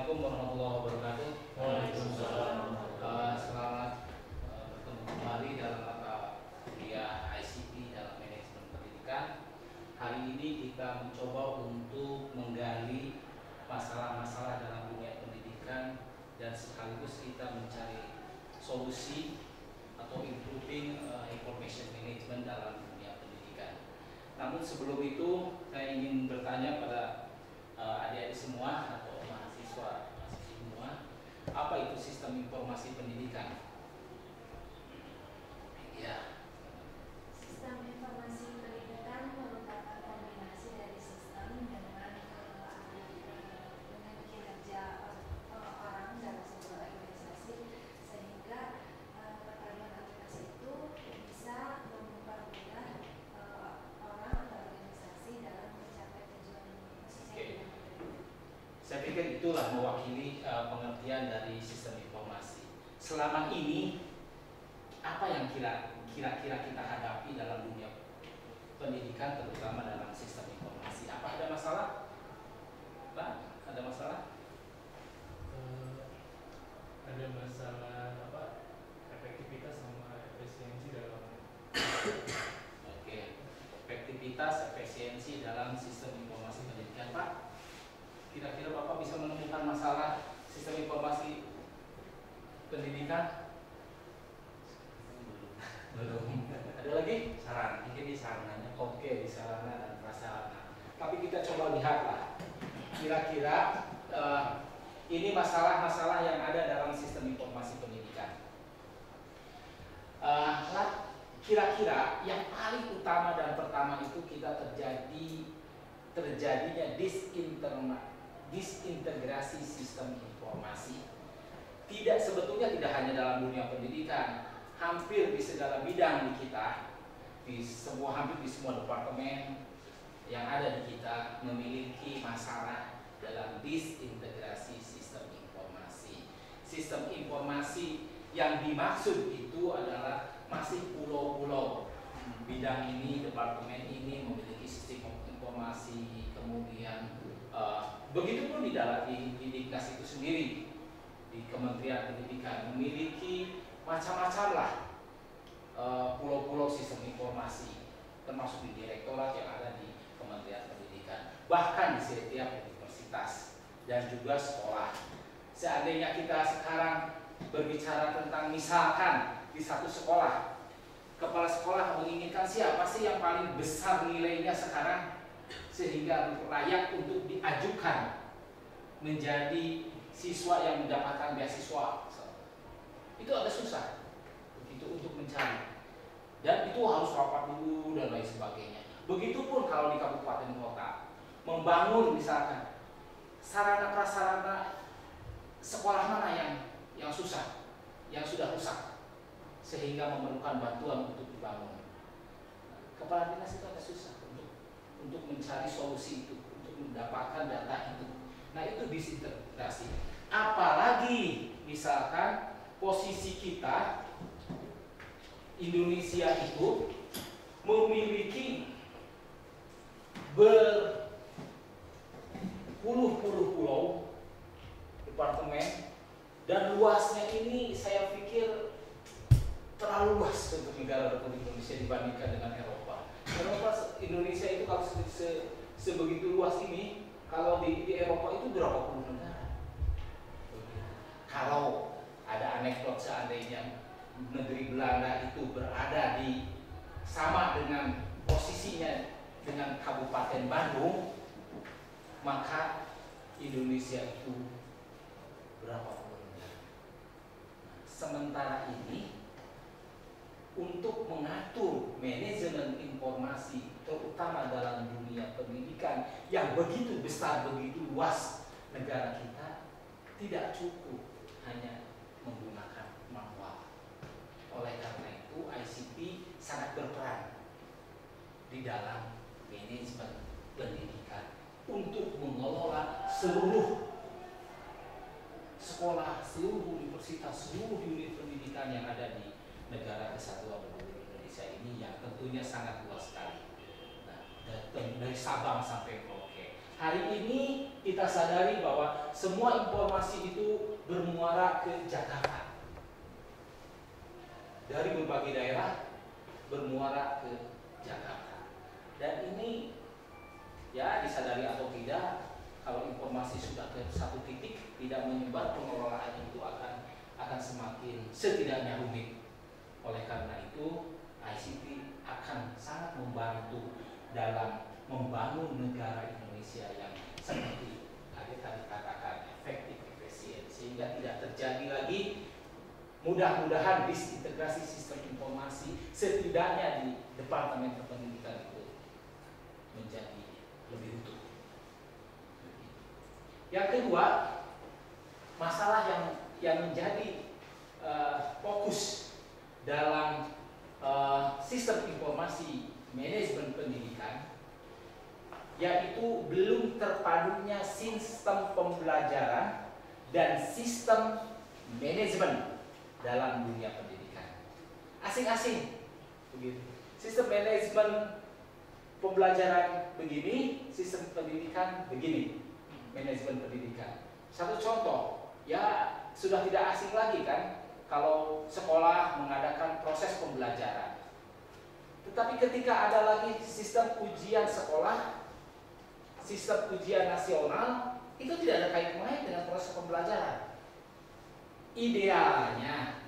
Assalamualaikum warahmatullahi wabarakatuh. Waalaikumsalam. Selamat bertemu kembali dalam mata kuliah ICT dalam manajemen pendidikan. Hari ini kita mencoba untuk menggali masalah-masalah dalam dunia pendidikan dan sekaligus kita mencari solusi atau improving information management dalam dunia pendidikan. Namun sebelum itu saya ingin bertanya pada adik-adik semua atau mahasiswa semua, apa itu sistem informasi pendidikan? Ya. Sistem informasi pendidikan merupakan kombinasi dari sistem dengan kinerja orang dalam sebuah organisasi, sehingga perpaduan aplikasi itu bisa mempermudah orang atau organisasi dalam mencapai tujuan sesuai. Saya pikir itulah mewakili pengertian dari sistem informasi. Selama ini apa yang kira-kira kita hadapi dalam dunia pendidikan, terutama dalam sistem informasi? Apa ada masalah? Pak, ada masalah? Ada masalah efektivitas sama efisiensi dalam Oke, efektivitas, efisiensi dalam sistem informasi pendidikan, Pak. Kira-kira Bapak bisa menemukan masalah sistem informasi pendidikan? Belum. Ada lagi? Saran, mungkin di sarananya. Oke, di sarana dan prasarana. Tapi kita coba lihatlah, kira-kira ini masalah-masalah yang ada dalam sistem informasi pendidikan. Kira-kira yang paling utama dan pertama itu kita terjadinya disintegrasi sistem informasi. Sebetulnya tidak hanya dalam dunia pendidikan, hampir di segala bidang di kita, hampir di semua departemen yang ada di kita memiliki masalah dalam disintegrasi sistem informasi. Sistem informasi yang dimaksud itu adalah masih pulau-pulau. Bidang ini, departemen ini memiliki sistem informasi, kemudian begitupun di dalam di Diknas itu sendiri, di Kementerian Pendidikan memiliki macam-macam lah pulau-pulau sistem informasi, termasuk di direktorat yang ada di Kementerian Pendidikan, bahkan di setiap universitas dan juga sekolah. Seandainya kita sekarang berbicara tentang misalkan di satu sekolah, kepala sekolah menginginkan siapa sih yang paling besar nilainya sekarang sehingga layak untuk diajukan menjadi siswa yang mendapatkan beasiswa. Itu agak susah begitu untuk mencari, dan itu harus rapat dulu dan lain sebagainya. Begitupun kalau di kabupaten kota membangun misalkan sarana prasarana sekolah mana yang susah, yang sudah rusak sehingga memerlukan bantuan untuk dibangun. Kepala dinas itu agak susah untuk mencari solusi itu, untuk mendapatkan data itu. Nah, itu disintegrasi. Apalagi misalkan posisi kita Indonesia itu memiliki berpuluh-puluh pulau, departemen, dan luasnya ini saya pikir terlalu luas untuk negara Republik Indonesia dibandingkan dengan Eropa. Indonesia itu kalau sebegitu luas ini, kalau di Eropa itu berapa puluh negara. Kalau ada anekdot seandainya negeri Belanda itu berada sama dengan posisinya dengan Kabupaten Bandung, maka Indonesia itu berapa puluh negara. Sementara ini untuk mengatur manajemen informasi, terutama dalam dunia pendidikan yang begitu besar, begitu luas negara kita, tidak cukup hanya menggunakan manual. Oleh karena itu, ICT sangat berperan di dalam manajemen pendidikan untuk mengelola seluruh sekolah, seluruh universitas, seluruh unit pendidikan yang ada di negara Kesatuan Republik Indonesia ini, yang tentunya sangat luas sekali. Nah, dari Sabang sampai Merauke. Hari ini kita sadari bahwa semua informasi itu bermuara ke Jakarta. Dari berbagai daerah bermuara ke Jakarta. Dan ini ya disadari atau tidak, kalau informasi sudah ke satu titik tidak menyebar, pengelolaan itu akan semakin setidaknya rumit. Oleh karena itu ICT akan sangat membantu dalam membangun negara Indonesia yang seperti tadi katakan efektif, efisien, sehingga tidak terjadi lagi, mudah-mudahan disintegrasi sistem informasi setidaknya di Departemen Pendidikan itu menjadi lebih utuh. Yang kedua, masalah yang menjadi fokus dalam sistem informasi manajemen pendidikan, yaitu belum terpadunya sistem pembelajaran dan sistem manajemen dalam dunia pendidikan. Asing-asing begitu. Sistem manajemen pembelajaran begini, sistem pendidikan begini. Manajemen pendidikan. Satu contoh, ya sudah tidak asing lagi kan kalau sekolah mengadakan proses pembelajaran. Tetapi ketika ada lagi sistem ujian sekolah, sistem ujian nasional, itu tidak ada kait-kait dengan proses pembelajaran. Idealnya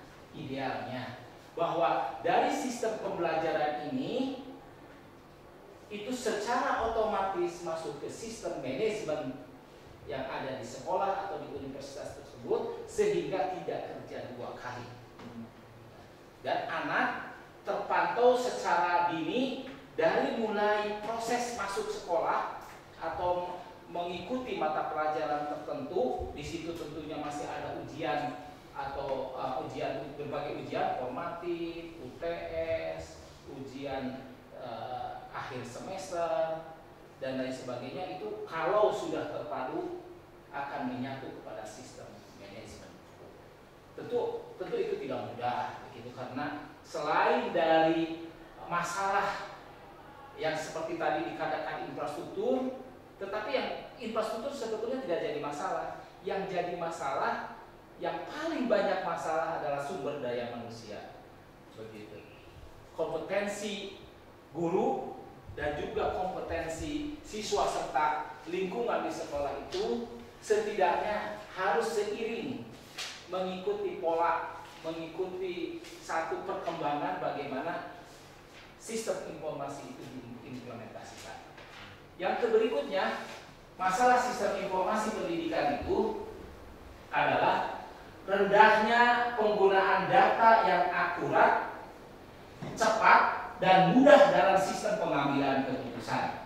bahwa dari sistem pembelajaran ini itu secara otomatis masuk ke sistem manajemen yang ada di sekolah atau di universitas tersebut, sehingga tidak kerja dua kali. Dan anak terpantau secara dini dari mulai proses masuk sekolah atau mengikuti mata pelajaran tertentu. Di situ tentunya masih ada ujian atau berbagai ujian formatif, UTS, ujian akhir semester dan lain sebagainya. Itu kalau sudah terpadu akan menyatu kepada sistem manajemen. Tentu itu tidak mudah begitu, karena selain dari masalah yang seperti tadi dikatakan infrastruktur, tetapi yang infrastruktur sebetulnya tidak jadi masalah. Yang jadi masalah, yang paling banyak masalah adalah sumber daya manusia. Begitu. Kompetensi guru dan juga kompetensi siswa serta lingkungan di sekolah itu setidaknya harus seiring mengikuti pola, mengikuti satu perkembangan bagaimana sistem informasi itu diimplementasikan. Yang berikutnya, masalah sistem informasi pendidikan itu adalah rendahnya penggunaan data yang akurat, cepat, dan mudah dalam sistem pengambilan keputusan.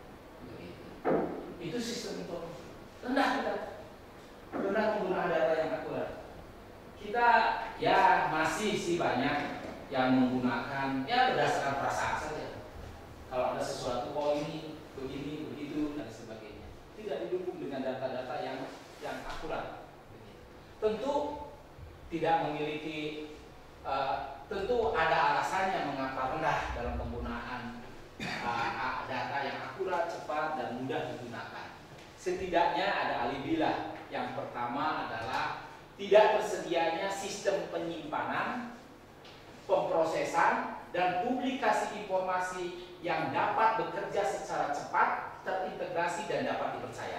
Itu sistem informasi. Rendah penggunaan data yang akurat. Kita ya masih sih banyak yang menggunakan ya berdasarkan perasaan saja. Kalau ada sesuatu, oh ini begini, begitu dan sebagainya. Tidak didukung dengan data-data yang akurat. Tentu tidak memiliki, tentu ada alasannya mengapa rendah dalam penggunaan data yang akurat, cepat dan mudah digunakan. Setidaknya ada alibilah. Yang pertama adalah tidak tersedianya sistem penyimpanan, pemrosesan, dan publikasi informasi yang dapat bekerja secara cepat, terintegrasi, dan dapat dipercaya.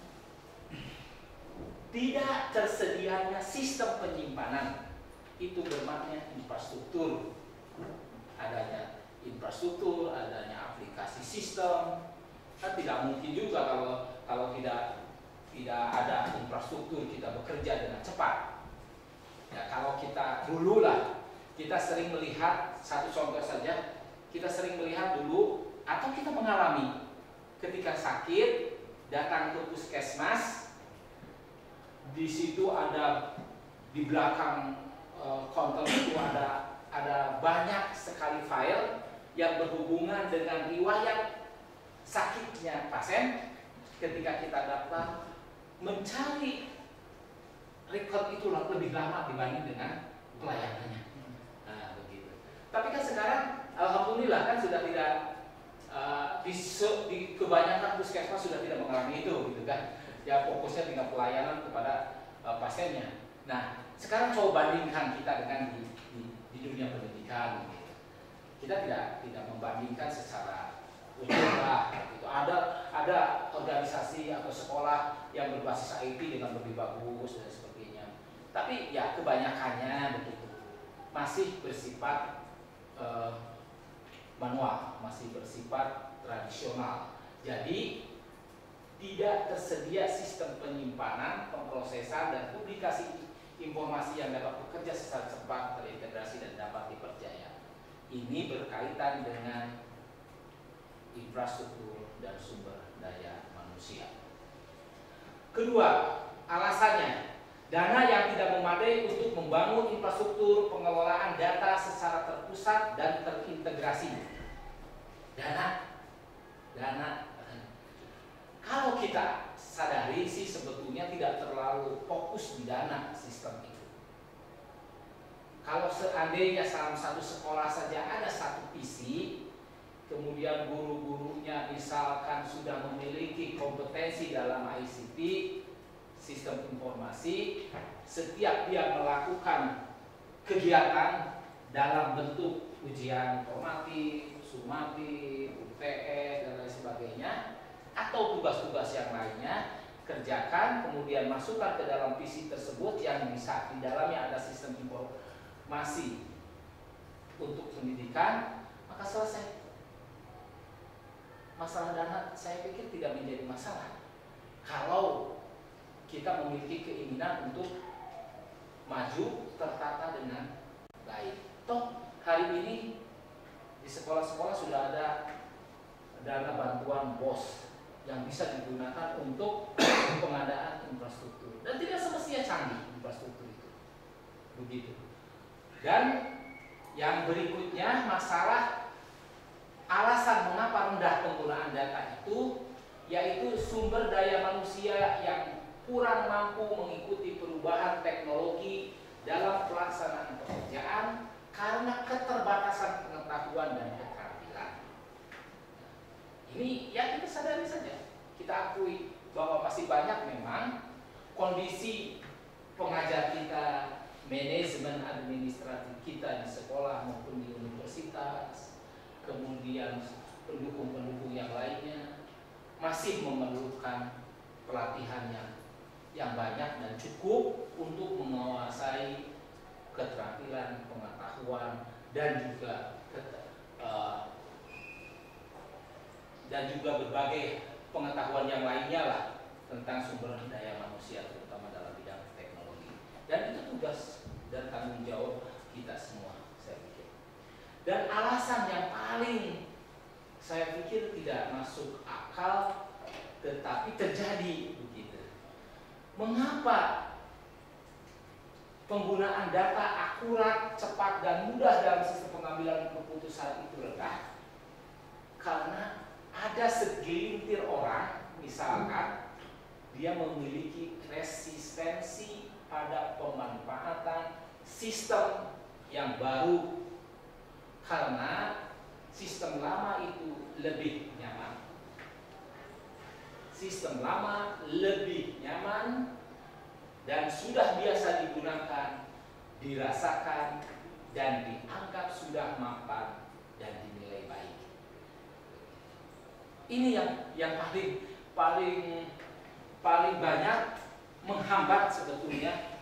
Tidak tersedianya sistem penyimpanan, itu bermakna infrastruktur. Adanya infrastruktur, adanya aplikasi sistem, kan tidak mungkin juga kalau tidak ada infrastruktur kita bekerja dengan cepat. Ya, kalau kita dulu lah, kita sering melihat, satu contoh saja, kita sering melihat dulu atau kita mengalami ketika sakit datang ke puskesmas, di situ ada di belakang counter itu ada banyak sekali file yang berhubungan dengan riwayat sakitnya pasien. Ketika kita datang mencari record itu lebih lama dibanding dengan pelayanannya. Nah, begitu. Tapi kan sekarang alhamdulillah kan sudah tidak di kebanyakan puskesmas sudah tidak mengalami itu gitu kan. Ya fokusnya dengan pelayanan kepada pasiennya. Nah, sekarang coba bandingkan kita dengan di dunia pendidikan gitu. Kita tidak membandingkan secara utuh lah gitu. Ada organisasi atau sekolah yang berbasis IT dengan lebih bagus dan sebagainya. Tapi ya kebanyakannya begitu masih bersifat manual, masih bersifat tradisional. Jadi tidak tersedia sistem penyimpanan, pemrosesan, dan publikasi informasi yang dapat bekerja secara cepat, terintegrasi, dan dapat dipercaya. Ini berkaitan dengan infrastruktur dan sumber daya manusia. Kedua, alasannya, dana yang tidak memadai untuk membangun infrastruktur pengelolaan data secara terpusat dan terintegrasi. Dana. Kalau kita sadari sih sebetulnya tidak terlalu fokus di dana sistem itu. Kalau seandainya dalam satu sekolah saja ada satu PC, kemudian guru-gurunya misalkan sudah memiliki kompetensi dalam ICT, sistem informasi, setiap dia melakukan kegiatan dalam bentuk ujian formatif, sumatif, UTS, dan lain sebagainya, atau tugas-tugas yang lainnya, kerjakan, kemudian masukkan ke dalam PC tersebut yang bisa di dalamnya ada sistem informasi untuk pendidikan, maka selesai. Masalah dana saya pikir tidak menjadi masalah kalau kita memiliki keinginan untuk maju tertata dengan baik. Toh hari ini di sekolah-sekolah sudah ada dana bantuan BOS yang bisa digunakan untuk pengadaan infrastruktur, dan tidak semestinya canggih infrastruktur itu. Begitu. Dan yang berikutnya masalah alasan mengapa rendah penggunaan data itu, yaitu sumber daya manusia yang kurang mampu mengikuti perubahan teknologi dalam pelaksanaan pekerjaan karena keterbatasan pengetahuan dan keterampilan. Ini ya kita sadari saja, kita akui bahwa masih banyak memang kondisi pengajar kita, manajemen administratif kita di sekolah maupun di universitas, kemudian pendukung-pendukung yang lainnya masih memerlukan pelatihan yang banyak dan cukup untuk menguasai keterampilan, pengetahuan, dan juga berbagai pengetahuan yang lainnya lah tentang sumber daya manusia, terutama dalam bidang teknologi. Dan itu tugas dan tanggung jawab kita semua, saya pikir. Dan alasan yang paling saya pikir tidak masuk akal tetapi terjadi begitu. Mengapa penggunaan data akurat, cepat, dan mudah dalam sistem pengambilan keputusan itu rendah? Karena ada segelintir orang, misalkan dia memiliki resistensi pada pemanfaatan sistem yang baru karena sistem lama itu lebih nyaman. Sistem lama lebih nyaman dan sudah biasa digunakan, dirasakan, dan dianggap sudah mapan dan dinilai baik. Ini yang paling banyak menghambat sebetulnya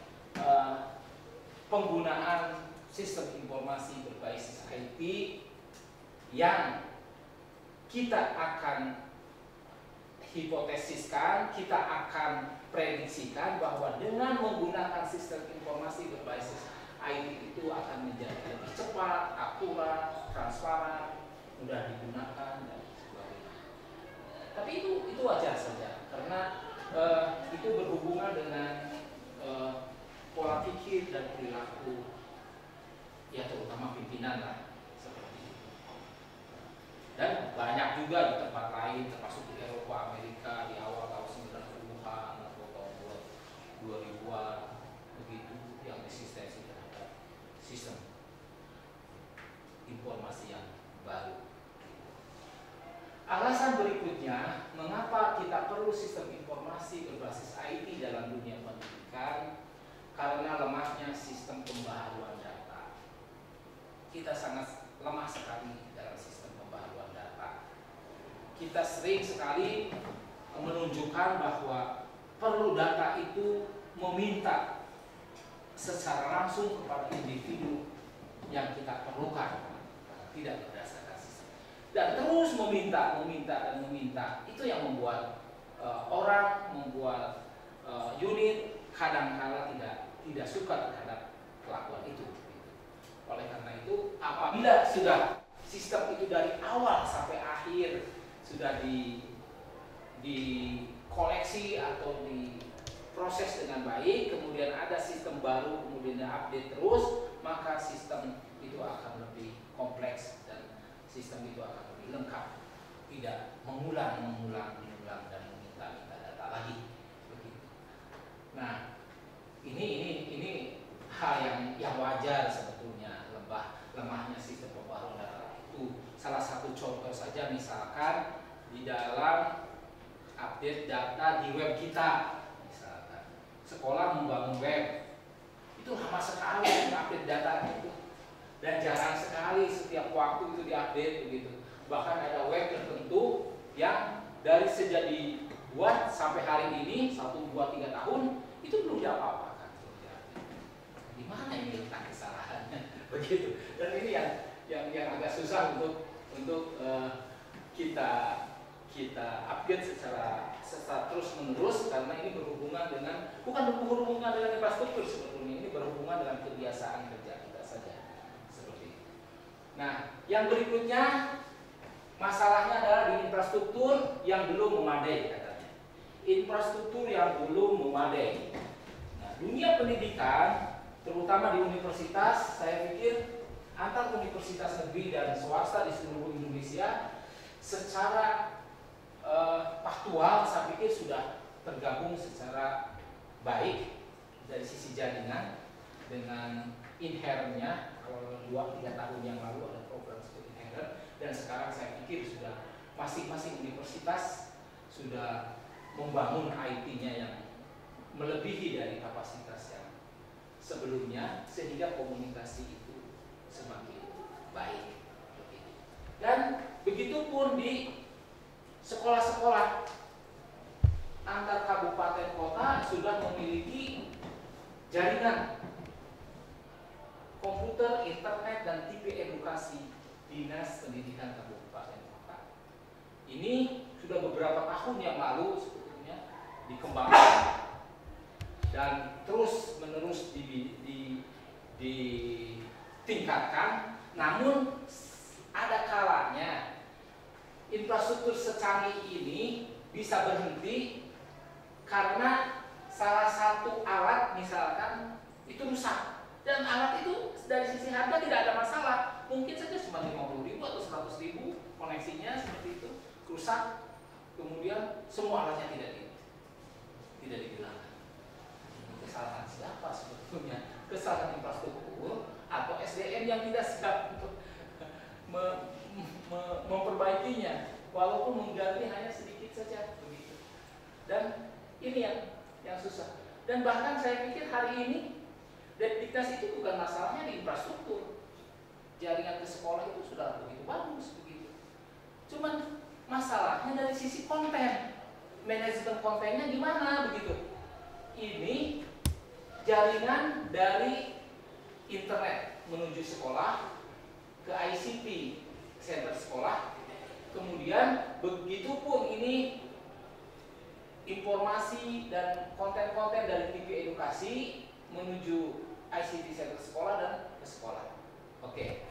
penggunaan sistem informasi berbasis IT yang kita akan hipotesiskan, kita akan prediksikan bahwa dengan menggunakan sistem informasi berbasis IT itu akan menjadi lebih cepat, akurat, transparan, mudah digunakan, dan sebagainya. Tapi itu wajar saja karena itu berhubungan dengan pola pikir dan perilaku ya terutama pimpinan lah seperti itu. Dan banyak juga di tempat lain termasuk di Eropa, Amerika di awal tahun 90-an atau tahun 2000-an begitu yang resistensi terhadap sistem informasi yang baru. Alasan berikutnya, mengapa kita perlu sistem informasi berbasis IT dalam dunia pendidikan? Karena lemahnya sistem pembaharuan data. Kita sangat lemah sekali dalam sistem pembaharuan data. Kita sering sekali menunjukkan bahwa perlu data itu meminta secara langsung kepada individu yang kita perlukan, tidak berdasarkan sistem. Dan terus meminta. Itu yang membuat membuat unit kadang-kala tidak suka terhadap kelakuan itu. Oleh karena itu, apabila sudah sistem itu dari awal sampai akhir sudah dikoleksi atau diproses dengan baik, kemudian ada sistem baru, kemudian update terus, maka sistem itu akan lebih kompleks dan sistem itu akan lebih lengkap, tidak mengulang dan meminta data lagi. Begitu. Nah, ini hal yang wajar sebetulnya, lemahnya sistem pembaharuan data itu. Salah satu contoh saja misalkan di dalam update data di web kita, misalkan sekolah membangun web, itu lama sekali update data itu, dan jarang sekali setiap waktu itu diupdate begitu. Bahkan ada web tertentu yang dari sejak dibuat sampai hari ini 1, 2, 3 tahun itu belum diapa-apakan. Di mana ini letak kesalahannya? Begitu. Dan ini yang agak susah untuk kita update secara terus menerus, karena ini bukan berhubungan dengan infrastruktur sebetulnya, ini berhubungan dengan kebiasaan kerja kita saja seperti itu. Nah, yang berikutnya masalahnya adalah di infrastruktur yang belum memadai katanya. Infrastruktur yang belum memadai. Nah, dunia pendidikan terutama di universitas, saya pikir antar universitas negeri dan swasta di seluruh Indonesia secara faktual saya pikir sudah tergabung secara baik dari sisi jaringan dengan inherentnya. Kalau 2-3 tahun yang lalu ada program seperti inherent, dan sekarang saya pikir sudah masing-masing universitas sudah membangun IT-nya yang melebihi dari kapasitas yang sebelumnya, sehingga komunikasi itu semakin baik. Dan begitu pun di sekolah-sekolah antar kabupaten kota sudah memiliki jaringan komputer, internet, dan TV edukasi Dinas Pendidikan Kabupaten Kota. Ini sudah beberapa tahun yang lalu sebetulnya dikembangkan dan terus menerus ditingkatkan. Namun ada kalanya infrastruktur secanggih ini bisa berhenti karena salah satu alat misalkan itu rusak, dan alat itu dari sisi harga tidak ada masalah, mungkin saja cuma 50.000 atau 100.000 koneksinya seperti itu rusak, kemudian semua alatnya tidak digunakan. Kesalahan siapa sebetulnya? Kesalahan infrastruktur atau SDM yang tidak siap untuk memperbaikinya, walaupun mengganti hanya sedikit saja begitu. Dan ini yang susah. Dan bahkan saya pikir hari ini diktas itu bukan masalahnya di infrastruktur. Jaringan ke sekolah itu sudah begitu bagus begitu. Cuman masalahnya dari sisi konten, manajemen kontennya gimana begitu. Ini jaringan dari internet menuju sekolah ke ICT center sekolah, kemudian begitu pun ini informasi dan konten-konten dari TV edukasi menuju ICT center sekolah dan ke sekolah. Oke.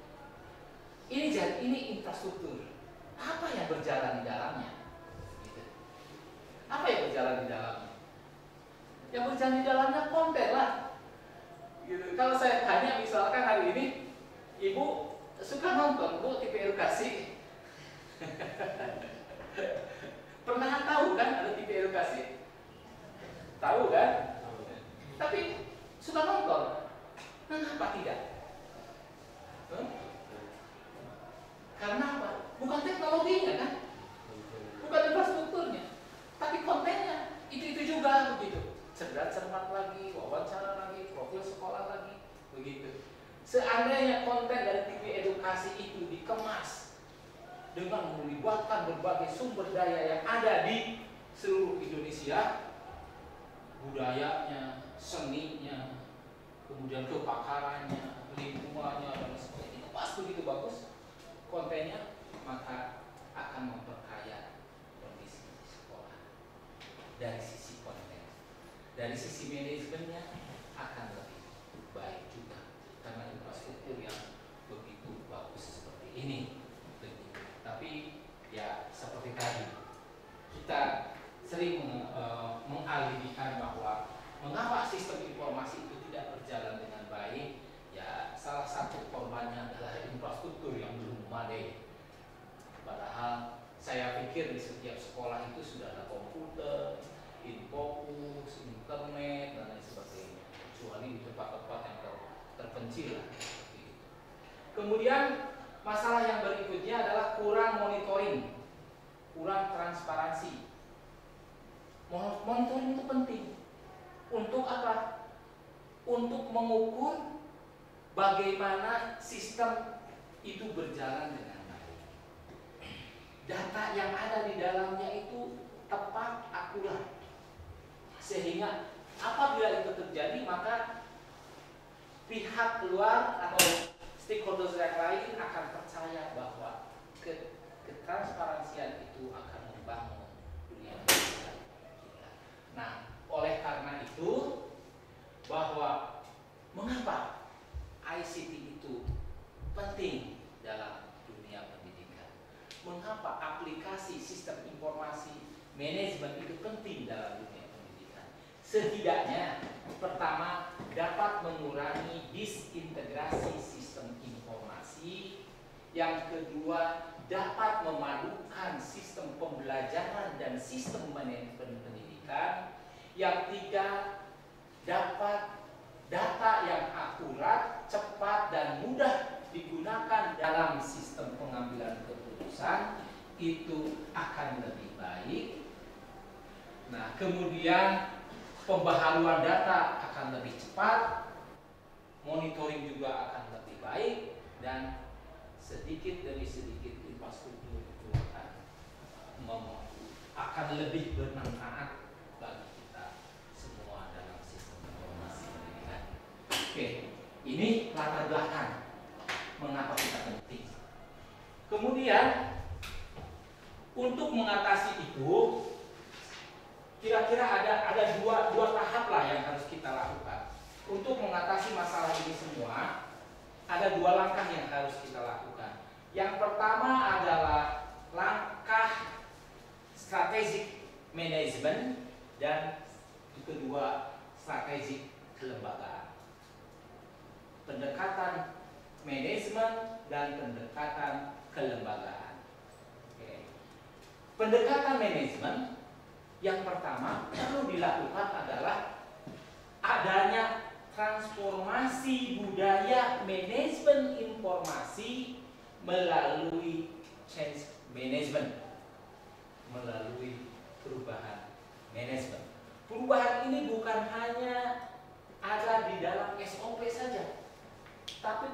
Ini infrastruktur. Apa yang berjalan di dalamnya? Gitu. Apa yang berjalan di dalamnya? Yang berjalan di dalamnya konten lah. Gitu. Kalau saya tanya misalkan hari ini, Ibu suka nonton Bu TV edukasi? Pernah tahu kan ada TV edukasi? Tahu kan? Tapi suka nonton. Kenapa tidak? Karena apa? Bukan teknologinya kan? Seandainya konten dari TV edukasi itu dikemas dengan melibatkan berbagai sumber daya yang ada di seluruh Indonesia, budayanya, seninya, kemudian kepakarannya, lingkungannya, dan sebagainya, pas begitu bagus kontennya, maka akan memperkaya kondisi sekolah. Dari sisi konten, dari sisi manajemennya akan lebih baik juga, karena infrastruktur yang begitu bagus seperti ini. Tapi ya seperti tadi, kita sering mengalihkan bahwa mengapa sistem informasi itu tidak berjalan dengan baik. Ya salah satu korbannya adalah infrastruktur yang belum memadai. Padahal saya pikir di setiap sekolah itu sudah ada komputer, infocus, internet, dan lain sebagainya, kecuali di tempat-tempat yang terpencil. Kemudian masalah yang berikutnya adalah kurang monitoring, kurang transparansi. Monitoring itu penting. Untuk apa? Untuk mengukur bagaimana sistem itu berjalan dengan baik. Data yang ada di dalamnya itu tepat, akurat. Sehingga apabila itu terjadi, maka pihak luar atau stakeholders yang lain akan percaya bahwa ketransparansian itu akan membangun dunia digital kita. Nah, oleh karena itu, bahwa mengapa ICT itu penting dalam dunia pendidikan, mengapa aplikasi sistem informasi manajemen itu penting dalam dunia pendidikan. Setidaknya, pertama, dapat mengurangi disintegrasi sistem informasi. Yang kedua, dapat memadukan sistem pembelajaran dan sistem manajemen pendidikan. Yang tiga, dapat data yang akurat, cepat, dan mudah digunakan dalam sistem pengambilan keputusan, itu akan lebih baik. Nah, kemudian pembaharuan data akan lebih cepat, monitoring juga akan lebih baik, dan sedikit demi sedikit infrastruktur itu akan lebih bermanfaat bagi kita semua dalam sistem informasi pendidikan. Oke, ini latar belakang mengapa kita penting. Kemudian untuk mengatasi itu, kira-kira ada dua tahap lah yang harus kita lakukan. Untuk mengatasi masalah ini semua, ada dua langkah yang harus kita lakukan. Yang pertama adalah langkah strategic management, dan yang kedua strategic kelembagaan. Pendekatan manajemen dan pendekatan kelembagaan. Oke. Pendekatan manajemen yang pertama perlu dilakukan adalah adanya transformasi budaya manajemen informasi melalui change management, melalui perubahan manajemen. Perubahan ini bukan hanya ada di dalam SOP saja, tapi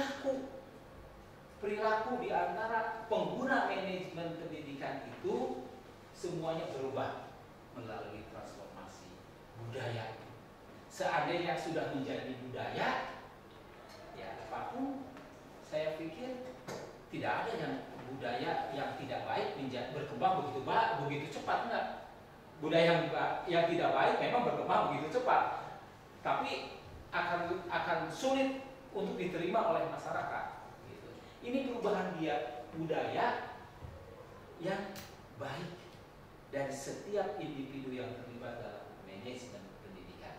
perilaku di antara pengguna manajemen pendidikan itu semuanya berubah melalui transformasi budaya. Seandainya sudah menjadi budaya, ya apapun, saya pikir tidak ada yang budaya yang tidak baik berkembang begitu cepat, enggak. Budaya yang tidak baik memang berkembang begitu cepat, tapi akan sulit untuk diterima oleh masyarakat. Gitu. Ini perubahan budaya yang baik dari setiap individu yang terlibat dalam manajemen pendidikan.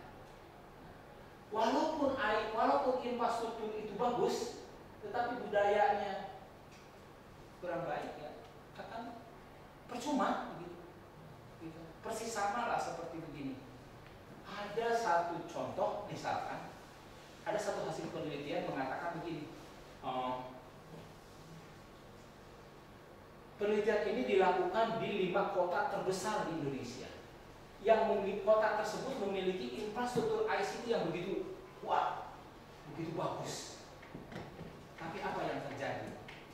Walaupun infrastruktur itu bagus, tetapi budayanya kurang baik, ya akan percuma begitu. Persis sama lah seperti begini. Ada satu contoh, misalkan ada satu hasil penelitian mengatakan begini. Penelitian ini dilakukan di 5 kota terbesar di Indonesia. Yang kota tersebut memiliki infrastruktur ICT yang begitu bagus. Tapi apa yang terjadi?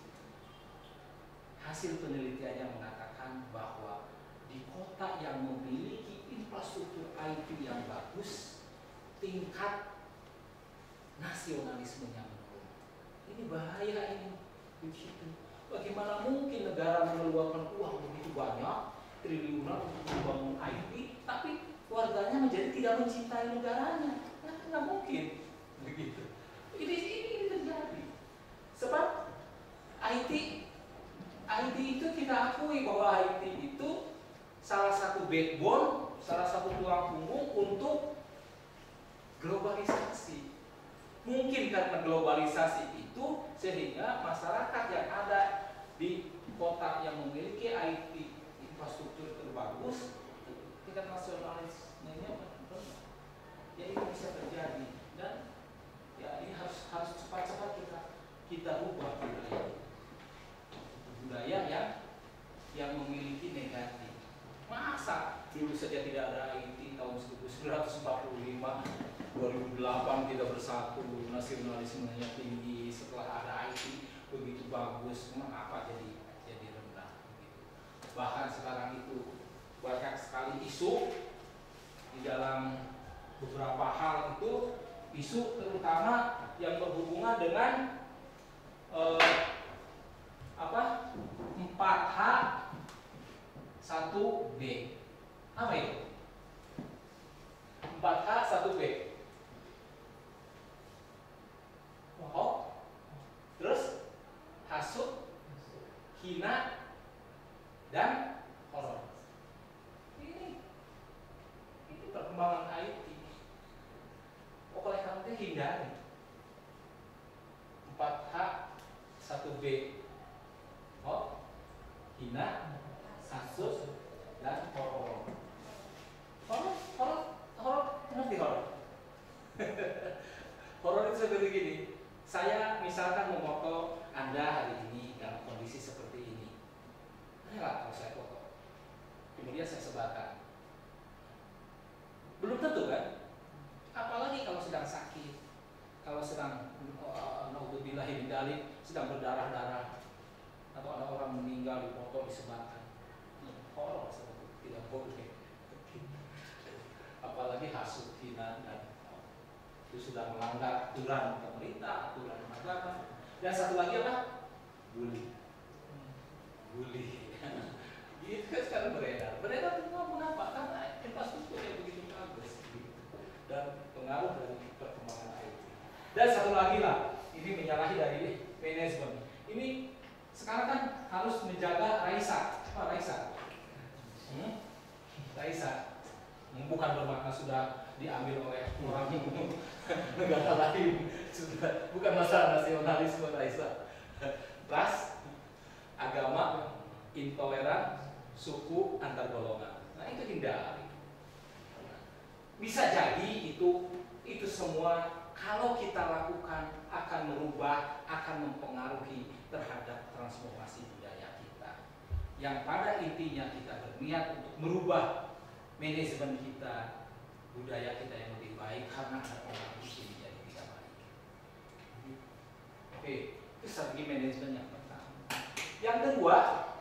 Hasil penelitiannya mengatakan bahwa di kota yang memiliki infrastruktur IT yang bagus, tingkat nasionalismenya menurun. Ini bahaya ini. Begitu. Bagaimana mungkin negara mengeluarkan uang begitu banyak, triliunan untuk membangun IT, tapi warganya menjadi tidak mencintai negaranya? Nah, nggak mungkin. Begitu. Ini terjadi. Sebab IT itu kita akui bahwa IT itu salah satu backbone, salah satu tulang punggung untuk globalisasi. Mungkin karena globalisasi itu sehingga masyarakat yang ada di kota yang memiliki IT infrastruktur terbagus, tingkat nasionalismenya menurun. Ya itu bisa terjadi dan ya ini harus cepat-cepat kita rubah budaya yang memiliki negatif. Masa dulu saja tidak ada IT tahun 1945, 2008 kita bersatu, nasionalismenya tinggi, setelah ada IT begitu bagus, mengapa jadi rendah begitu. Bahkan sekarang itu banyak sekali isu di dalam beberapa hal itu, isu terutama yang berhubungan dengan 4H 1B. Apa itu? 4H 1B. Bohong, terus hasut, hina, dan horor. Ini perkembangan IT. Oleh karena itu hindari 4H 1B. Oh, hina, hasut, dan horor. Horor, ngerti horor? Horor itu seperti gini. Saya misalkan memfoto Anda hari ini dalam kondisi seperti ini. Rela kalau saya foto. Kemudian saya sebarkan. Belum tentu kan? Apalagi kalau sedang sakit, kalau sedang naudzubillah min dzalik, sedang berdarah-darah, atau ada orang meninggal di foto disebarkan. Horor seperti itu, tidak boleh. Apalagi hasut, hina, dan itu sudah melanggar aturan pemerintah, aturan agama. Dan satu lagi apa? Bully. Itu kan sekarang beredar itu mengapa? Karena infrastruktur yang begitu bagus dan pengaruh dari perkembangan IT. Dan satu lagi lah, ini menyalahi dari manajemen. Ini sekarang kan harus menjaga Raisa. Apa Raisa? Raisa bukan bermakna sudah diambil oleh orang negara lain, sudah bukan masalah nasionalisme Raisa. Ras, agama, intoleran, suku, antar golongan. Nah itu hindari. Bisa jadi itu semua kalau kita lakukan akan merubah, akan mempengaruhi terhadap transformasi budaya kita. Yang pada intinya kita berniat untuk merubah manajemen kita, budaya kita yang lebih baik karena ada orang ini jadi tidak baik. Oke, itu strategi manajemen yang pertama. Yang kedua,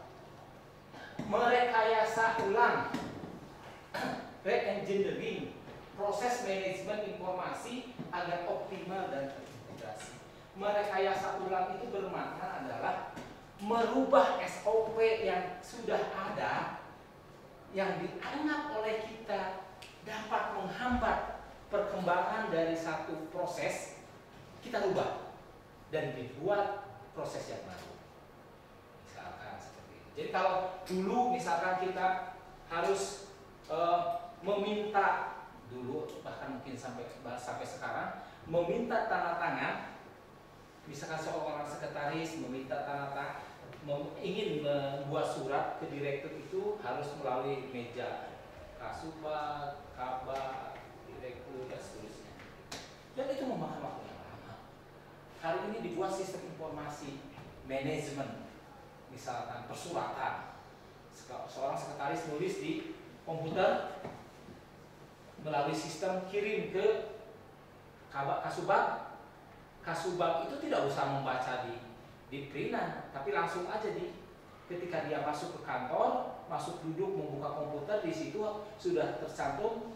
merekayasa ulang, re-engineering proses manajemen informasi agar optimal dan terintegrasi. Merekayasa ulang itu bermakna adalah merubah SOP yang sudah ada, yang dianggap oleh kita dapat menghambat perkembangan dari satu proses, kita rubah dan dibuat proses yang baru. Misalkan seperti itu. Jadi kalau dulu misalkan kita harus meminta dulu, bahkan mungkin sampai sekarang, meminta tanda tangan, misalkan seorang sekretaris meminta tanda tangan, ingin membuat surat ke direktur itu harus melalui meja Kasubag, Kabag, direktur dan seterusnya. Dan itu memakan waktu yang lama. Hari ini dibuat sistem informasi manajemen, misalkan persuratan. Seorang sekretaris nulis di komputer melalui sistem kirim ke Kabag Kasubag, Kasubag itu tidak usah membaca di printan, tapi langsung aja ketika dia masuk ke kantor, masuk duduk membuka komputer, di situ sudah tercantum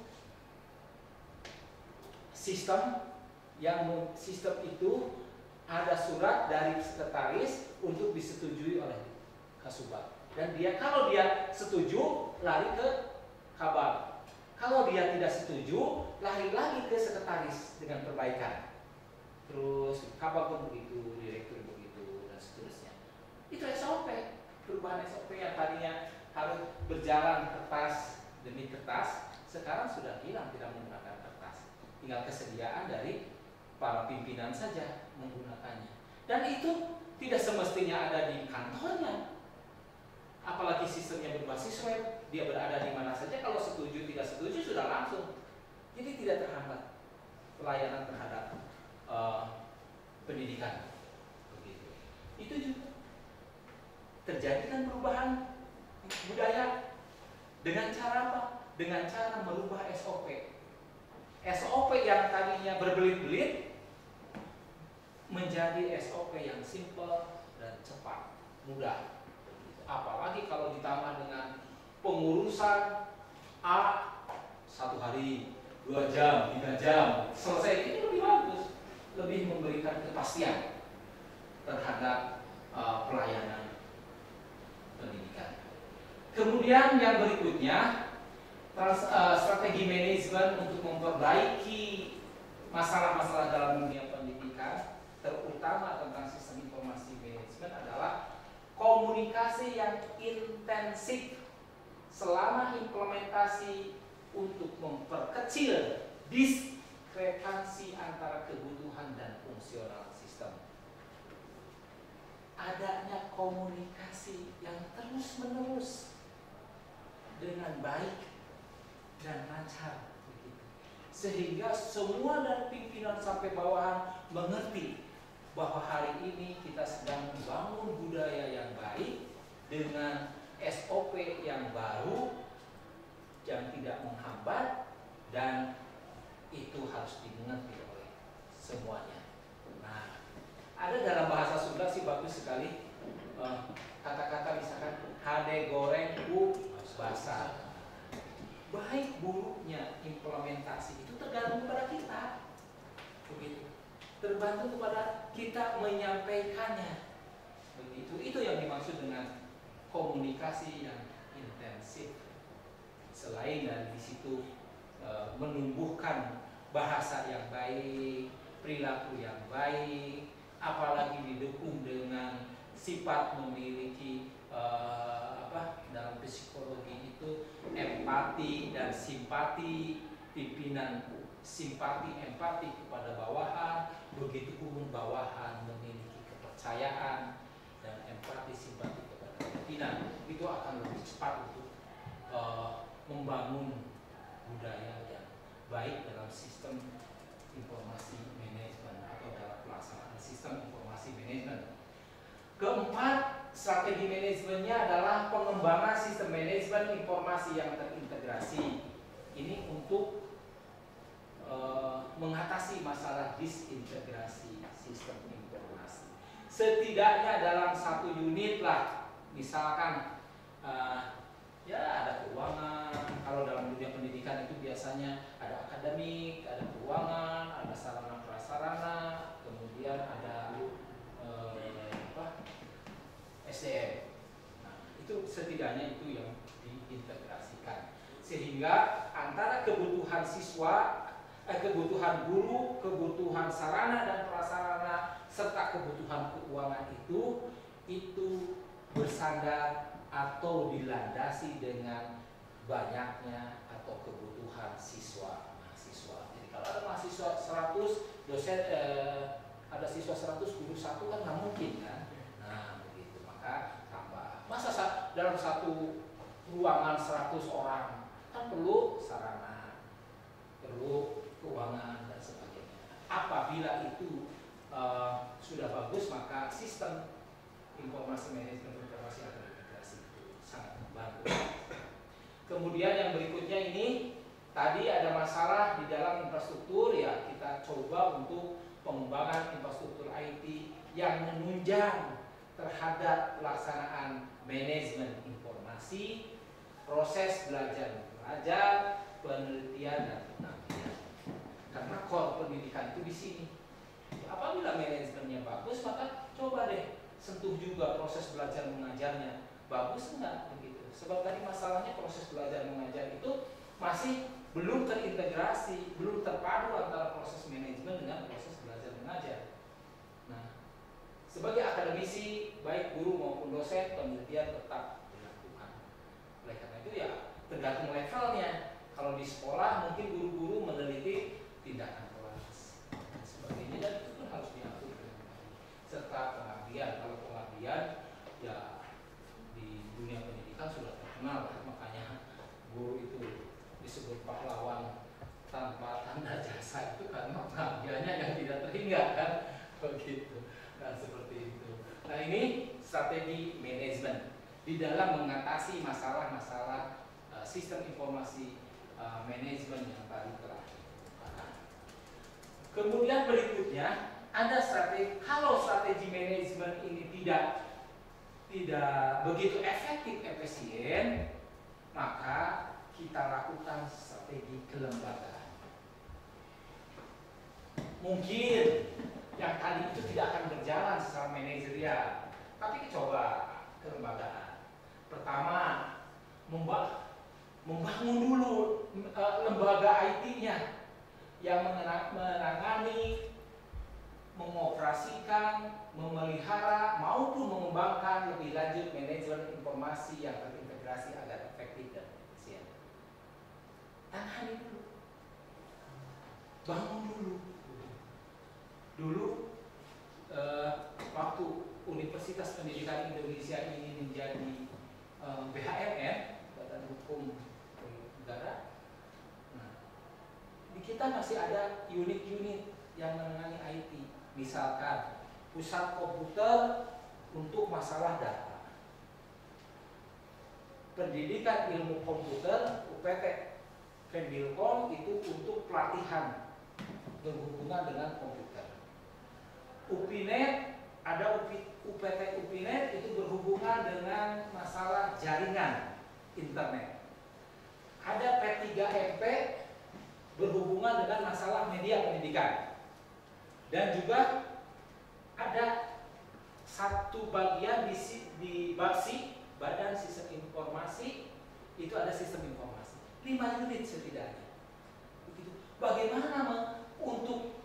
sistem itu ada surat dari sekretaris untuk disetujui oleh Kasubag. Dan kalau dia setuju lari ke Kabag. Kalau dia tidak setuju lari lagi ke sekretaris dengan perbaikan. Terus Kabag pun begitu, direktur begitu, dan seterusnya. Itu SOP, perubahan SOP yang tadinya harus berjalan kertas demi kertas, sekarang sudah hilang, tidak menggunakan kertas. Tinggal kesediaan dari para pimpinan saja menggunakannya. Dan itu tidak semestinya ada di kantornya. Apalagi sistemnya berbasis web, dia berada di mana saja, kalau setuju tidak setuju sudah langsung. Jadi tidak terhambat pelayanan terhadap pendidikan. Begitu. Itu juga terjadi kan perubahan budaya dengan cara apa? Dengan cara merubah SOP. SOP yang tadinya berbelit-belit menjadi SOP yang simple dan cepat, mudah. Apalagi kalau ditambah dengan pengurusan A 1 hari, 2 jam, 3 jam selesai, itu lebih bagus, lebih memberikan kepastian terhadap pelayanan pendidikan. Kemudian yang berikutnya, strategi manajemen untuk memperbaiki masalah-masalah dalam dunia pendidikan, terutama tentang sistem informasi manajemen, adalah komunikasi yang intensif selama implementasi untuk memperkecil diskrepansi antara kebutuhan dan fungsional sistem. Adanya komunikasi yang terus-menerus dengan baik dan lancar, sehingga semua dari pimpinan sampai bawahan mengerti bahwa hari ini kita sedang membangun budaya yang baik dengan SOP yang baru yang tidak menghambat, dan itu harus dimengerti oleh semuanya. Nah, ada dalam bahasa Sunda sih bagus sekali kata-kata misalkan hade goreng ku basah. Baik buruknya implementasi itu tergantung kepada kita. Begitu. Terbantu kepada kita menyampaikannya. Begitu. Itu yang dimaksud dengan komunikasi yang intensif. Selain dari di situ menumbuhkan bahasa yang baik, perilaku yang baik, apalagi didukung dengan sifat memiliki dalam psikologi itu empati dan simpati, pimpinan simpati empati kepada bawahan, begitu pun bawahan memiliki kepercayaan dan empati simpati kepada pimpinan, itu akan lebih cepat untuk membangun budaya yang baik dalam sistem informasi manajemen atau dalam pelaksanaan sistem informasi manajemen. Keempat, strategi manajemennya adalah pengembangan sistem manajemen informasi yang terintegrasi. Ini untuk mengatasi masalah disintegrasi sistem informasi. Setidaknya dalam satu unit lah, misalkan ya ada keuangan. Kalau dalam dunia pendidikan itu biasanya ada akademik, ada keuangan, ada sarana prasarana, kemudian ada SDM. Nah, itu setidaknya itu yang diintegrasikan, sehingga antara kebutuhan siswa, kebutuhan guru, kebutuhan sarana dan prasarana, serta kebutuhan keuangan itu bersandar atau dilandasi dengan banyaknya atau kebutuhan mahasiswa. Jadi kalau ada mahasiswa 100, dosen ada siswa 100, guru 1 kan nggak mungkin kan. Nah begitu, maka tambah. Masa dalam satu ruangan 100 orang kan perlu sarana, perlu keuangan dan sebagainya. Apabila itu sudah bagus, maka sistem informasi manajemen informasi akan integrasi itu sangat bagus. Kemudian yang berikutnya ini, tadi ada masalah di dalam infrastruktur, ya kita kita coba untuk pengembangan infrastruktur IT yang menunjang terhadap pelaksanaan manajemen informasi, proses belajar mengajar, penelitian dan pengabdian. Karena core pendidikan itu di sini. Apabila manajemennya bagus, maka coba deh sentuh juga proses belajar mengajarnya. Bagus enggak begitu? Sebab tadi masalahnya proses belajar mengajar itu masih belum terintegrasi, belum terpadu antara proses manajemen dengan proses belajar mengajar. Nah, sebagai akademisi, baik guru maupun dosen, penelitian tetap dilakukan. Oleh karena itu ya tergantung levelnya. Kalau di sekolah mungkin guru-guru meneliti tindakan kelas dan sebagainya, dan itu pun harus diatur dengan baik. Serta pengabdian. Kalau pengabdian ya di dunia pendidikan sudah terkenal, makanya guru itu disebut pahlawan tanpa tanda jasa itu karena pengabdiannya yang tidak terhingga kan, begitu. Nah seperti itu. Nah ini strategi manajemen di dalam mengatasi masalah-masalah sistem informasi manajemen yang tadi telah dikemukakan. Kemudian berikutnya ada strategi. Kalau strategi manajemen ini tidak begitu efektif efisien, maka kita lakukan strategi kelembagaan. Mungkin yang tadi itu tidak akan berjalan secara manajerial, tapi coba kelembagaan. Pertama, membangun dulu lembaga IT-nya yang menangani, mengoperasikan, memelihara maupun mengembangkan lebih lanjut manajemen informasi yang terintegrasi agar efektif dan efisien. Tangani dulu, bangun dulu. Dulu waktu Universitas Pendidikan Indonesia ini menjadi BHMN, Badan Hukum Negara. Nah, di kita masih ada unit-unit yang menangani IT. Misalkan pusat komputer untuk masalah data, pendidikan ilmu komputer UPT, Penbilkom itu untuk pelatihan berhubungan dengan komputer. UPINET, ada UPT UPINET itu berhubungan dengan masalah jaringan internet. Ada P3MP berhubungan dengan masalah media pendidikan. Dan juga ada satu bagian di BAPSI, Badan Sistem Informasi, itu ada sistem informasi. 5 unit setidaknya. Begitu. Bagaimana untuk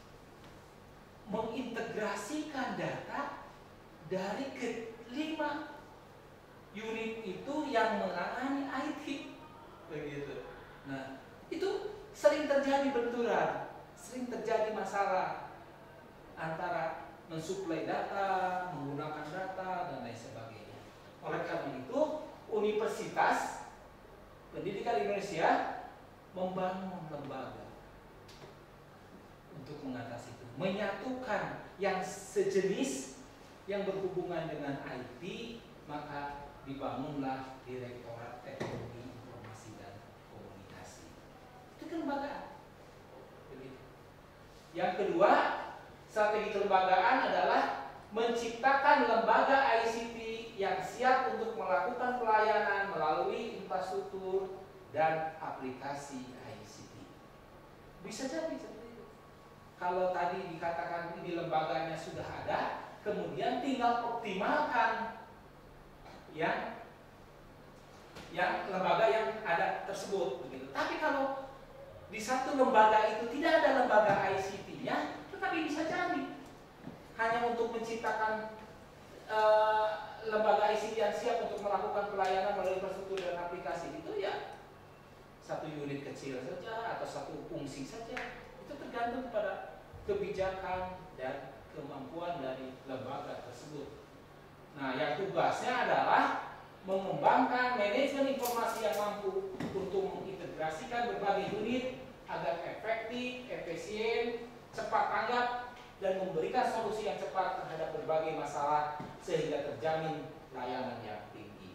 mengintegrasikan data dari ke-5 unit itu yang menangani IT, begitu. Nah, itu sering terjadi benturan, sering terjadi masalah antara mensuplai data, menggunakan data dan lain sebagainya. Oleh karena itu, Universitas Pendidikan Indonesia membangun lembaga untuk mengatasi itu, menyatukan yang sejenis yang berhubungan dengan IT, maka dibangunlah Direktorat Teknologi Informasi dan Komunikasi. Itu kelembagaan. Begitu. Yang kedua, strategi kelembagaan adalah menciptakan lembaga ICT yang siap untuk melakukan pelayanan melalui infrastruktur dan aplikasi ICT. Bisa jadi seperti itu. Kalau tadi dikatakan ini lembaganya sudah ada, kemudian tinggal optimalkan yang lembaga yang ada tersebut. Begitu. Tapi kalau di satu lembaga itu tidak ada lembaga ICT-nya, tetapi bisa jadi hanya untuk menciptakan lembaga ICT yang siap untuk melakukan pelayanan melalui infrastruktur dan aplikasi itu ya satu unit kecil saja atau satu fungsi saja. Itu tergantung pada kebijakan dan kemampuan dari lembaga tersebut. Nah, yang tugasnya adalah mengembangkan manajemen informasi yang mampu untuk mengintegrasikan berbagai unit agar efektif, efisien, cepat tanggap, dan memberikan solusi yang cepat terhadap berbagai masalah sehingga terjamin layanan yang tinggi.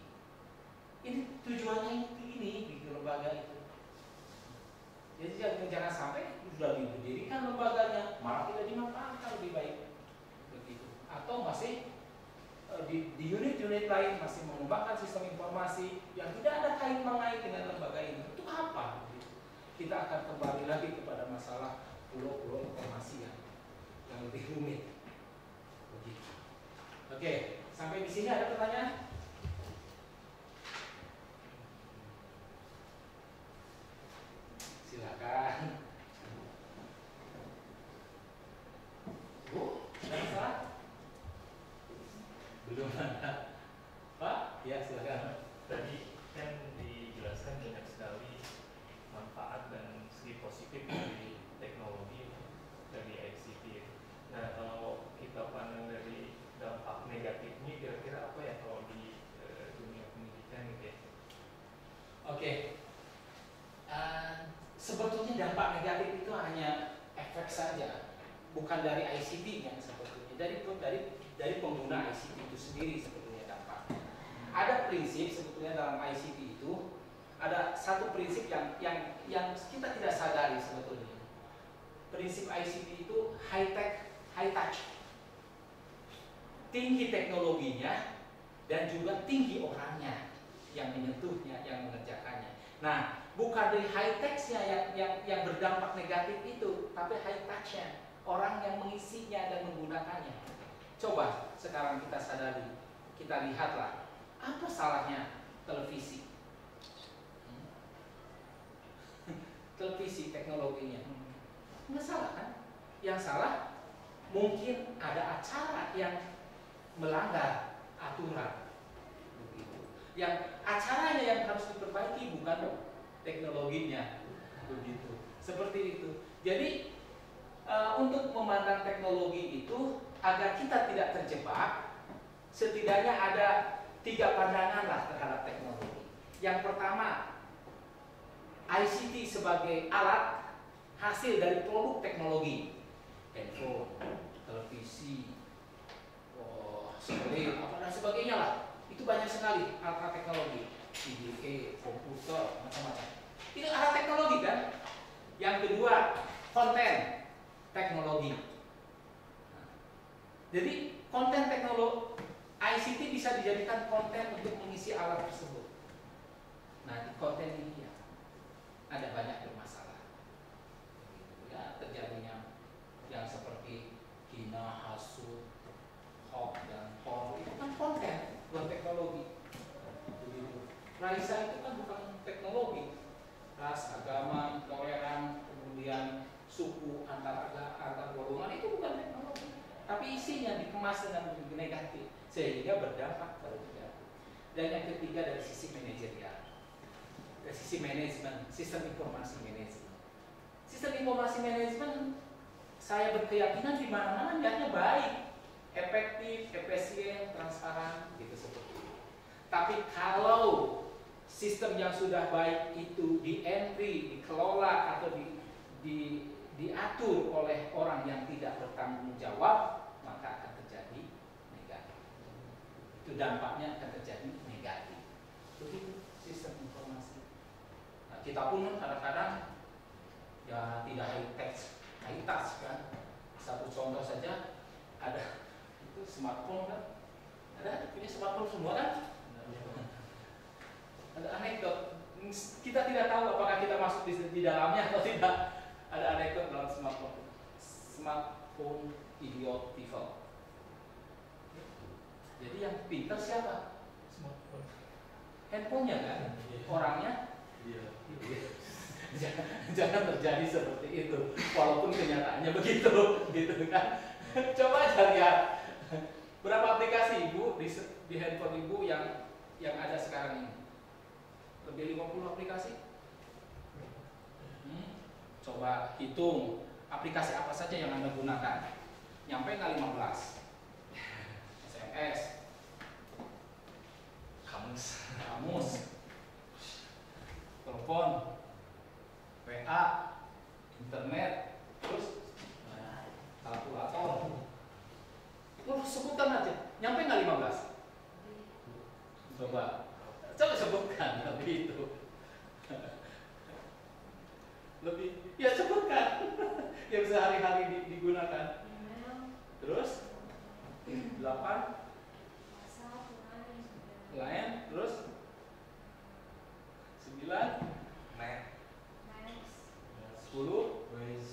Ini tujuannya ini di lembaga itu. Jadi jangan sampai sudah didirikan lembaganya, malah tidak dimanfaatkan lebih baik, begitu. Atau masih di unit-unit lain masih mengembangkan sistem informasi yang tidak ada kait mengait dengan lembaga ini. Itu apa? Begitu. Kita akan kembali lagi kepada masalah pulau-pulau informasi yang lebih rumit. Begitu. Oke, sampai di sini ada pertanyaan? Silakan. Bu, ada masalah? Belum ada. Pak? Ya, silakan. Tadi kan dijelaskan banyak sekali manfaat dan segi positif dari teknologi dari ICT. Nah, kalau kita pandang dari dampak negatifnya, kira-kira apa ya kalau di dunia pendidikan gitu ya? Oke. Sebetulnya dampak negatif itu hanya efek saja, bukan dari ICT-nya sebetulnya, dari pengguna ICT itu sendiri sebetulnya dampak. Ada prinsip sebetulnya dalam ICT itu, ada satu prinsip yang kita tidak sadari sebetulnya. Prinsip ICT itu high tech, high touch, tinggi teknologinya dan juga tinggi orangnya yang menyentuhnya, yang mengerjakannya. Nah, bukan dari high tech-nya yang berdampak negatif itu, tapi high touch-nya, orang yang mengisinya dan menggunakannya. Coba sekarang kita sadari, kita lihatlah apa salahnya televisi. Televisi teknologinya nggak salah kan? Yang salah mungkin ada acara yang melanggar aturan. Yang acaranya yang harus diperbaiki, bukan teknologinya, begitu. Seperti itu. Jadi untuk memandang teknologi itu agar kita tidak terjebak, setidaknya ada 3 pandangan lah terhadap teknologi. Yang pertama, ICT sebagai alat hasil dari produk teknologi, handphone, televisi, satelit, apa dan sebagainya lah. Itu banyak sekali alat teknologi, PDA, komputer, macam-macam. Itu alat teknologi kan? Yang kedua, konten teknologi. Jadi konten teknologi ICT bisa dijadikan konten untuk mengisi alat tersebut. Nah, di konten ini ya ada banyak bermasalah. Ya, terjadinya yang seperti hina, hasut, hoax dan horor itu kan konten, bukan teknologi. Begitu. Raisa itu kan bukan teknologi, ras, agama, toleran, kemudian suku, antar golongan itu bukan teknologi, tapi isinya dikemas dengan negatif sehingga berdampak pada negatif. Dan yang ketiga dari sisi manajerial, dari sisi manajemen, sistem informasi manajemen. Sistem informasi manajemen saya berkeyakinan di mana-mana niatnya baik, efektif, efisien, transparan, gitu seperti itu. Tapi kalau sistem yang sudah baik itu di-entry, dikelola atau diatur oleh orang yang tidak bertanggung jawab, maka akan terjadi negatif. Itu dampaknya akan terjadi negatif. Begitu sistem informasi. Nah, kita pun kadang-kadang ya tidak high touch kan. Satu contoh saja, ada itu smartphone kan, ada punya smartphone semua kan. Ada anekdot, kita tidak tahu apakah kita masuk di dalamnya atau tidak. Ada anekdot dalam smartphone idiot people. Jadi yang pintar siapa? Smartphone. Handphonenya kan, orangnya. Jangan terjadi seperti itu, walaupun kenyataannya begitu, gitu kan. Coba aja lihat berapa aplikasi ibu di handphone ibu yang ada sekarang ini. Lebih 50 aplikasi. Coba hitung aplikasi apa saja yang Anda gunakan. Nyampe nggak 15? SMS, kamus, telepon, WA, internet, terus kalkulator. Sebutkan aja. Nyampe nggak 15? Coba sebutkan lebih itu. Lebih, ya sebutkan. sehari-hari digunakan? email, Terus 8 WhatsApp, lain, terus 9 Net. Maps, 10 Waze.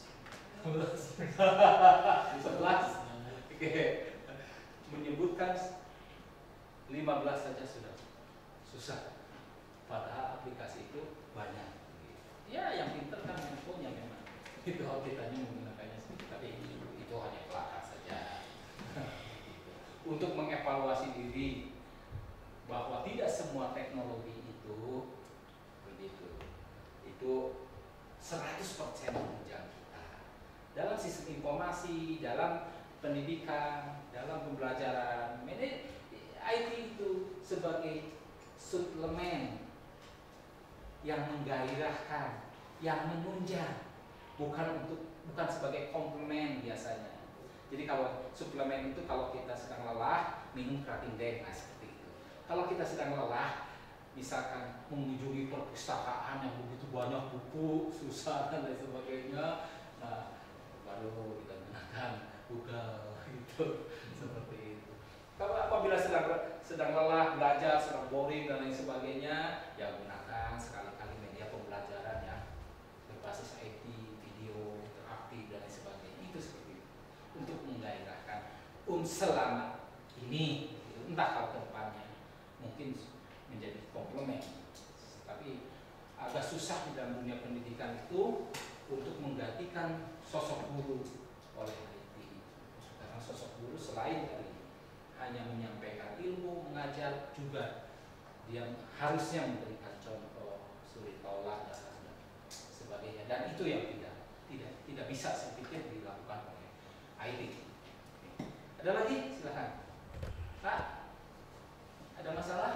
11. Oke. Menyebutkan 15 saja sudah susah. Padahal aplikasi itu banyak. Ya, yang pintar kan handphonenya memang. Itu kalau kita menggunakannya sedikit, tapi itu hanya pelakar saja. Untuk mengevaluasi diri bahwa tidak semua teknologi itu begitu. Itu 100% menunjang kita. Dalam sistem informasi, dalam pendidikan, dalam pembelajaran, IT itu sebagai suplemen yang menggairahkan, yang menunjang, bukan sebagai komplement biasanya. Jadi kalau suplemen itu kalau kita sedang lelah minum Kratin D, nah seperti itu. Kalau kita sedang lelah, misalkan mengunjungi perpustakaan yang begitu banyak buku, susah dan lain sebagainya, nah baru kita gunakan Google gitu, seperti itu. Kalau apabila sedang lelah belajar, sedang boring dan lain sebagainya, ya gunakan sekali-kali media pembelajaran yang berbasis IT, video, interaktif dan lain sebagainya. Itu seperti itu untuk menggairahkan selama ini, entah kalau ke depannya mungkin menjadi komplement. Tapi agak susah di dalam dunia pendidikan itu untuk menggantikan sosok guru oleh IT. Karena sosok guru selain dari hanya menyampaikan ilmu, mengajar, juga dia harusnya memberikan contoh, suri taulah dan sebagainya. Dan itu yang tidak bisa saya pikir dilakukan oleh IT. Ada lagi? Silahkan. Pak, ada masalah?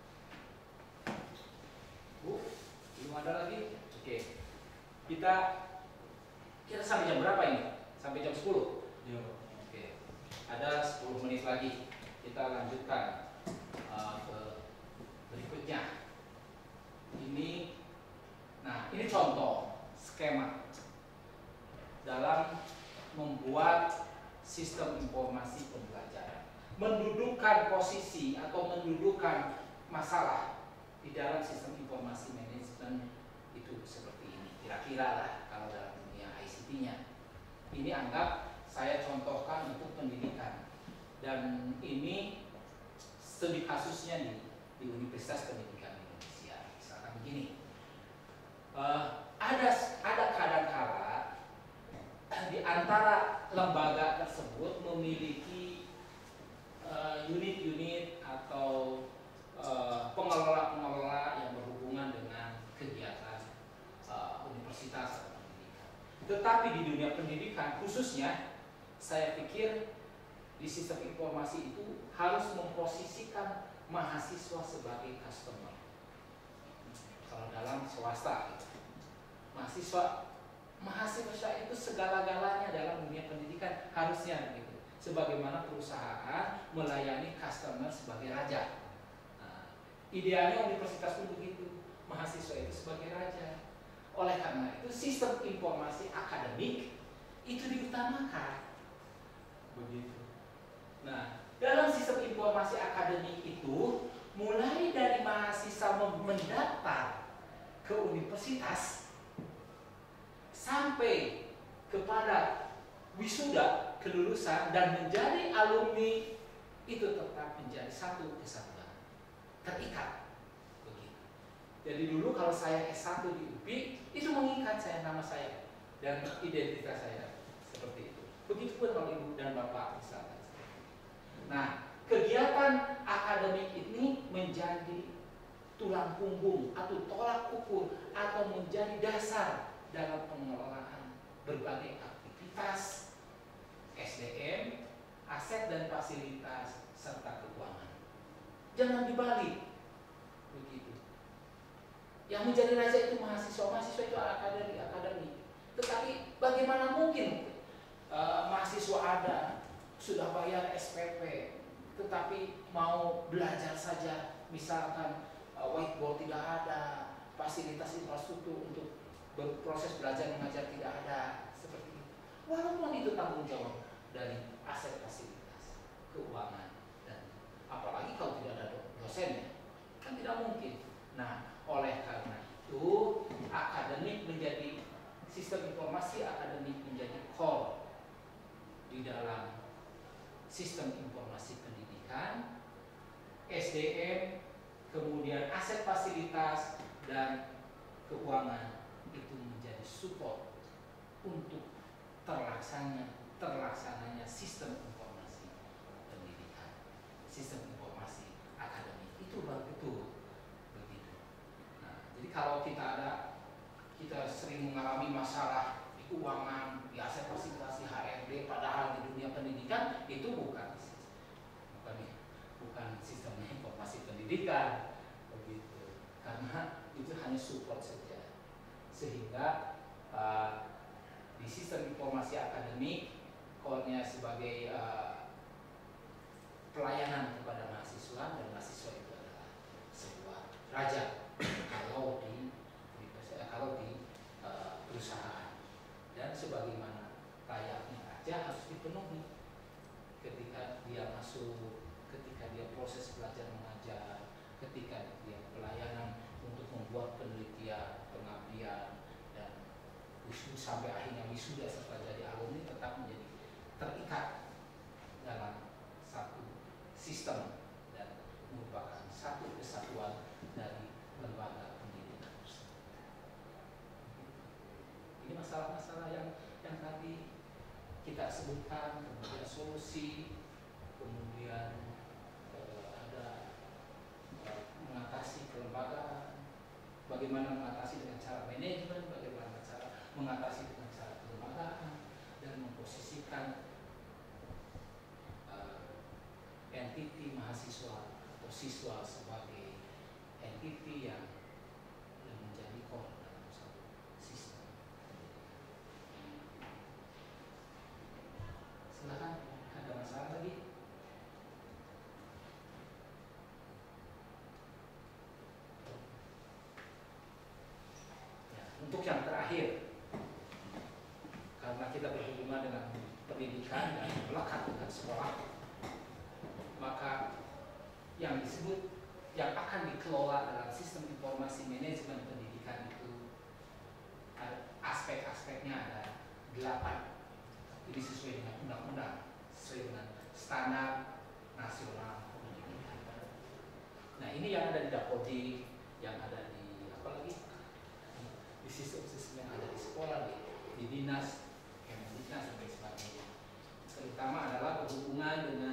Bu, belum ada lagi? Oke. Kita sampai jam berapa ini? Sampai jam 10? Iya. Oke. Ada 10 menit lagi. Kita lanjutkan ke berikutnya. Ini contoh skema dalam membuat sistem informasi pembelajaran, mendudukkan posisi atau mendudukkan masalah di dalam sistem informasi manajemen itu seperti ini. Kira-kira lah kalau dalam dunia ICT-nya. Ini anggap saya contohkan untuk pendidikan. Dan ini studi kasusnya di Universitas Pendidikan Indonesia. Misalkan begini, ada kadang-kala di antara lembaga tersebut memiliki unit-unit atau pengelola-pengelola yang berhubungan dengan kegiatan universitas atau pendidikan. Tetapi di dunia pendidikan khususnya, saya pikir di sistem informasi itu harus memposisikan mahasiswa sebagai customer. Kalau dalam swasta, mahasiswa itu segala-galanya dalam dunia pendidikan harusnya begitu. Sebagaimana perusahaan melayani customer sebagai raja. Nah, idealnya universitas pun begitu, mahasiswa itu sebagai raja. Oleh karena itu sistem informasi akademik itu diutamakan. Begitu. Nah, dalam sistem informasi akademik itu mulai dari mahasiswa mendaftar ke universitas sampai kepada wisuda, kelulusan dan menjadi alumni itu tetap menjadi satu kesatuan, terikat. Begitu. Jadi dulu kalau saya S1 di UPI itu mengikat saya, nama saya dan identitas saya seperti itu. Begitupun kalau ibu dan bapak misalkan. Nah, kegiatan akademik ini menjadi tulang punggung atau tolak ukur atau menjadi dasar dalam pengelolaan berbagai aktivitas SDM, aset dan fasilitas serta keuangan. Jangan dibalik. Begitu. Yang menjadi raja itu mahasiswa itu akademik. Tetapi bagaimana mungkin mahasiswa ada sudah bayar SPP, tetapi mau belajar saja, misalkan whiteboard tidak ada, fasilitas infrastruktur untuk berproses belajar mengajar tidak ada, seperti itu. tanggung jawab dari aset fasilitas keuangan, dan apalagi kalau tidak ada dosennya kan tidak mungkin. Nah, oleh karena itu akademik menjadi sistem informasi akademik menjadi core di dalam sistem informasi pendidikan, SDM, kemudian aset fasilitas dan keuangan itu menjadi support untuk terlaksananya sistem informasi pendidikan, sistem informasi akademik itu betul begitu. Nah, jadi kalau kita sering mengalami masalah di keuangan, di aset fasilitas, di HRD, padahal di dunia pendidikan itu bukan sistem informasi pendidikan begitu, karena itu hanya support saja, sehingga di sistem informasi akademik core-nya sebagai pelayanan kepada mahasiswa, dan mahasiswa itu adalah sebuah raja kalau di perusahaan, dan sebagaimana layaknya raja harus dipenuhi ketika dia masuk, ketika dia proses belajar mengajar, ketika dia pelayanan untuk membuat penelitian, pengabdian, dan sampai akhirnya wisuda serta jadi alumni, tetap menjadi terikat dalam satu sistem dan merupakan satu kesatuan dari lembaga pendidikan tersebut. Ini masalah-masalah yang tadi kita sebutkan, kemudian solusi, kemudian ada mengatasi kelembagaan, bagaimana mengatasi dengan cara manajemen, bagaimana cara mengatasi dengan cara kelembagaan, dan memposisikan entiti mahasiswa atau siswa sebagai entiti yang menjadi core dalam satu sistem. Silakan, ada masalah lagi? Ya, untuk yang terakhir, karena kita berhubungan dengan pendidikan dan melekat dengan sekolah, maka yang disebut yang akan dikelola dalam sistem informasi manajemen pendidikan itu aspek-aspeknya ada 8. Ini sesuai dengan undang-undang, sesuai dengan standar nasional pendidikan. Nah, ini yang ada di Dapodi, yang ada di apalagi di sistem-sistem yang ada di sekolah, di dinas, Kemdiknas, dan sebagainya. Terutama adalah berhubungan dengan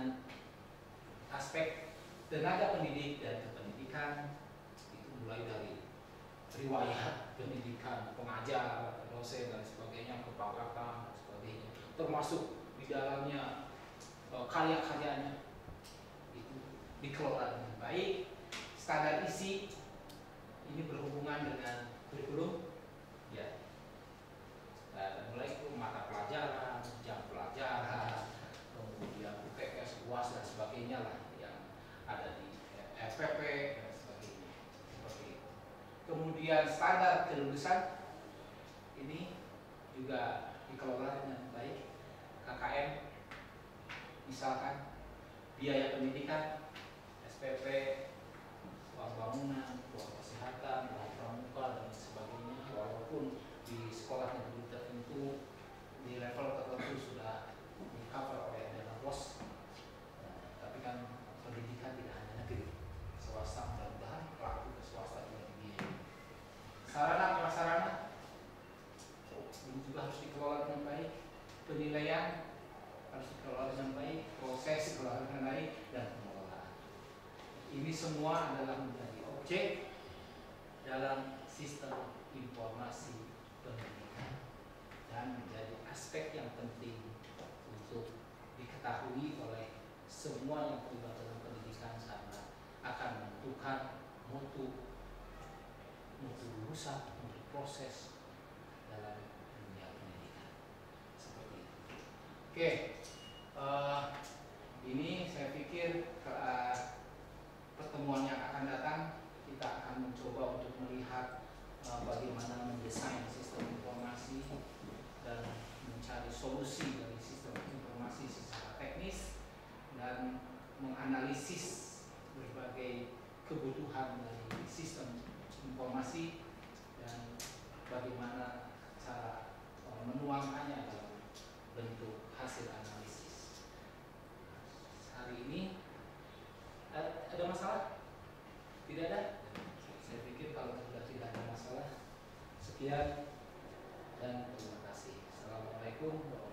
aspek tenaga pendidik dan kependidikan, itu mulai dari riwayat pendidikan, pengajar, dosen, dan sebagainya, kepakatan, dan sebagainya, termasuk di dalamnya karya-karyanya itu dikelola dengan baik. Standar isi ini berhubungan dengan kurikulum, ya, dan mulai itu mata pelajaran, jam pelajaran, kemudian UTS, UAS, dan sebagainya lah yang ada di SPP dan sebagainya, seperti itu. Kemudian standar kelulusan ini juga dikelola dengan baik. KKM, misalkan biaya pendidikan, SPP, uang bangunan, uang kesehatan, uang pramuka, dan sebagainya, walaupun di sekolah negeri tertentu di level tertentu sudah di cover oleh dana BOS, tapi kan pendidikan tidak hanya negeri, swasta, mudah-mudahan pelaku ke swasta juga dibiayai. Sarana prasarana ini juga harus dikelola dengan baik. Penilaian harus dikelola dengan baik, proses dikelola dengan baik, dan pengelolaan. Ini semua adalah menjadi objek dalam sistem informasi pendidikan dan menjadi aspek yang penting untuk diketahui oleh semua yang terlibat dalam pendidikan, karena akan menentukan mutu lulusan, mutu proses dalam dunia pendidikan. Seperti itu. Oke, ini saya pikir pertemuan yang akan datang kita akan mencoba untuk melihat bagaimana mendesain sistem informasi dan mencari solusi dari sistem informasi dan bagaimana cara menuangkannya dalam bentuk hasil analisis. Hari ini ada masalah? Tidak ada? Saya pikir kalau sudah tidak ada masalah, sekian dan terima kasih. Assalamualaikum warahmatullahi wabarakatuh.